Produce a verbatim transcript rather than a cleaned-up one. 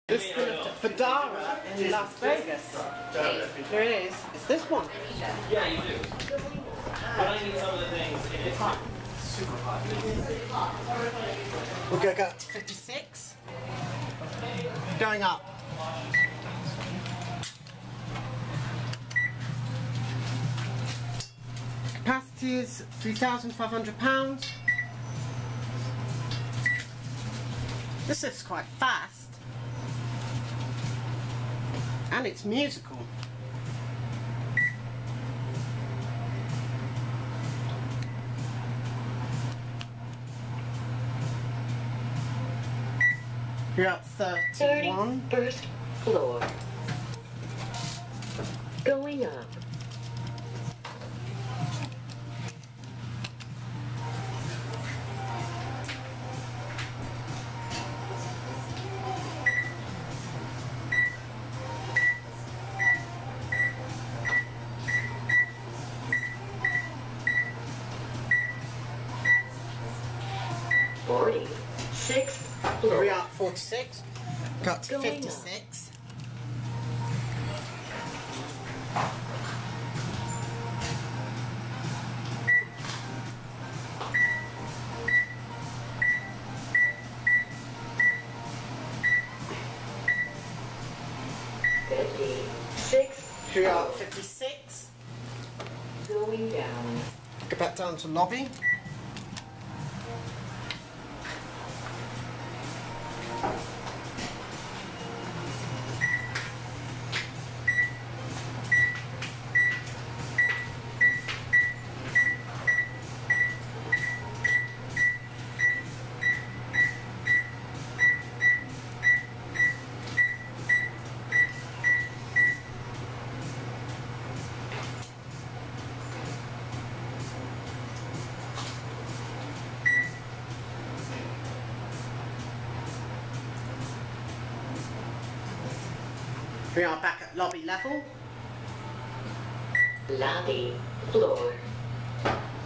This is VDara in Las Vegas. There it is. It's this one. Yeah, you do. But I need some of the things in it. Hot. Super hot. We're going to go up to fifty-six. Going up. Capacity is three thousand five hundred pounds. This lifts quite fast. And it's musical. You're at thirty-one. thirty-first floor. Going up. forty-sixth floor. We're at forty-six. Got to Going fifty-six. fifty-six. We're at fifty-six. Going down. Go back down to lobby. We are back at lobby level. Lobby floor.